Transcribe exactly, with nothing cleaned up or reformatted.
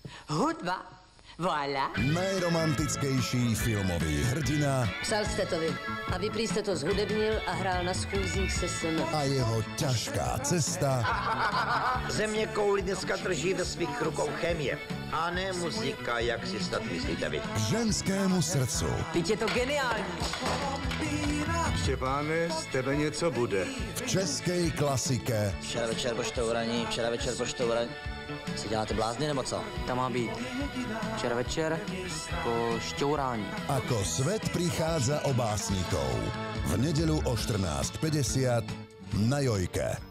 Hudba. Voilà. Najromantickejší filmový hrdina. Psal jste to vy. A vy prý jste to zhudebnil a hrál na schůzích se synem. A jeho ťažká cesta. Země kouli dneska drží ve svých rukou chemie. A ne muzika, jak si snad myslíte vy. K ženskému srdcu. Teď je to geniální. Štěpáne, z tebe něco bude. V české klasike. Včera večer po štouraní, včera večer po štouraní. Si děláte blázny nebo co? Tam má být včera večer po šťourání. Ako svet prichádza o básnikov. V nedeľu o štrnásť päťdesiat na Jojke.